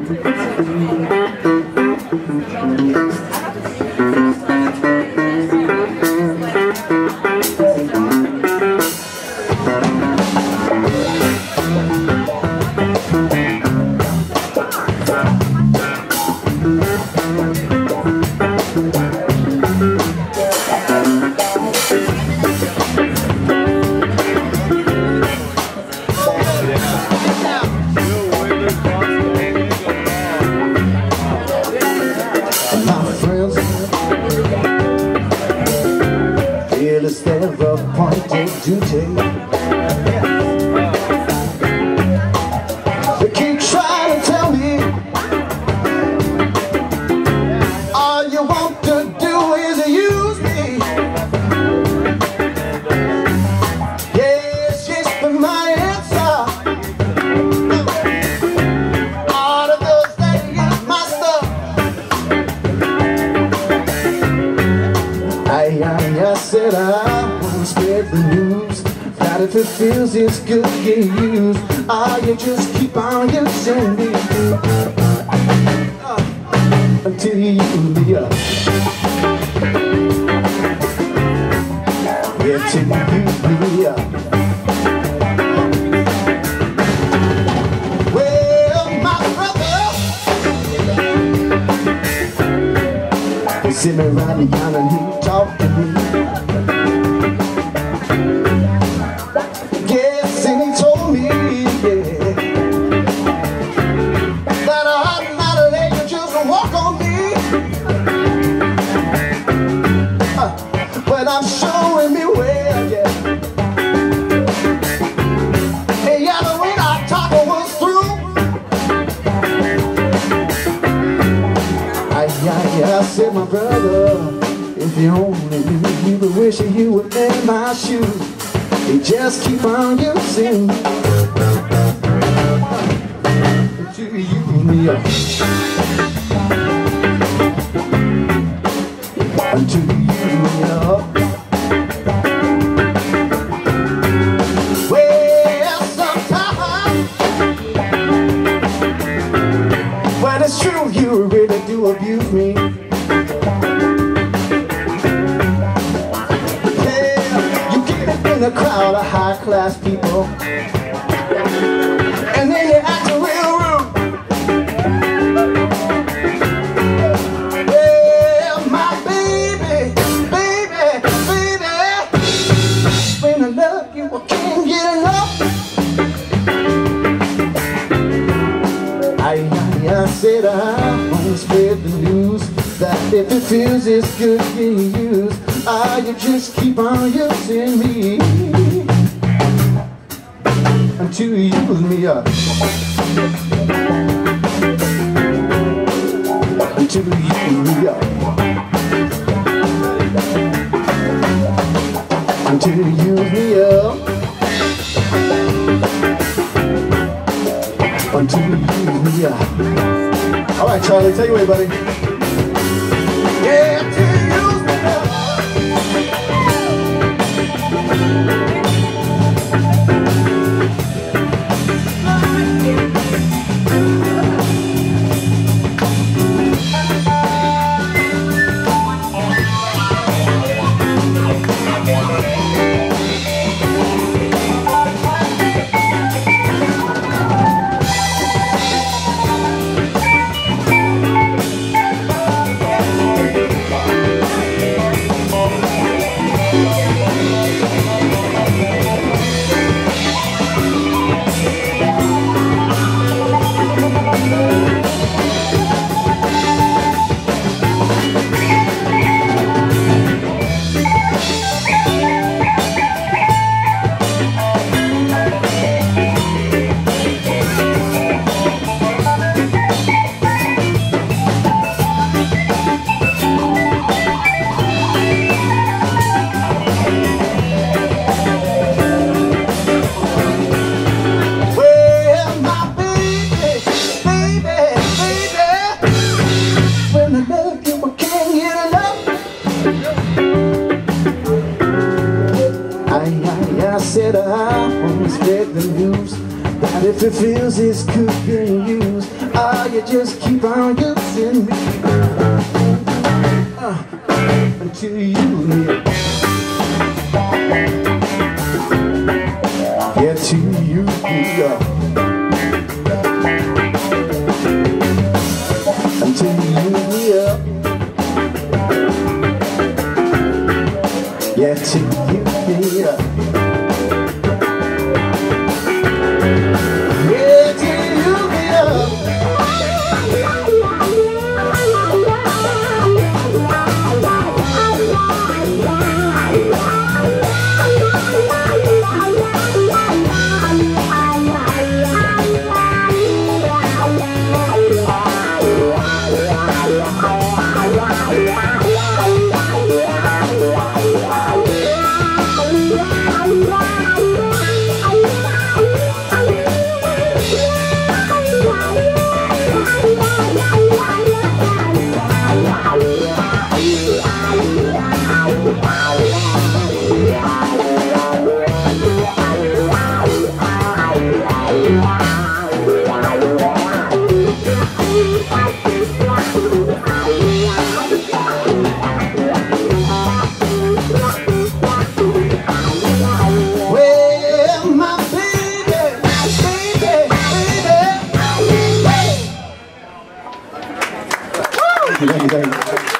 They keep trying to tell me all you want to do is use me. Yes, yes, but my answer, all of those that use my stuff, I said I want to spread the news that if it feels it's good to use, you just keep on using me until you use me up. Yeah, till you use me up. Well, my brother, he sit me right down and he talked to me. I said, my brother, if you only knew, you would wish you were in my shoes. You just keep on using me until you use me up. Until you use me up. Well, sometimes when it's true, you really do abuse me. In a crowd of high-class people, and then you act real rude. Well, my baby, baby, baby, when I love you, I can't get enough. I said I want to spread the news that if it feels it's good to use, you just keep on using me until you use me up. Until you use me up. Until you use me up. Until you use me up. All right, Charlie, take it away, buddy. Yeah, until you use me up. I said I want to spread the news that if it feels it's good being used, you just keep on using me until you hear. Yeah, till you hear. Until you hear. Yeah, till you hear. Thank you.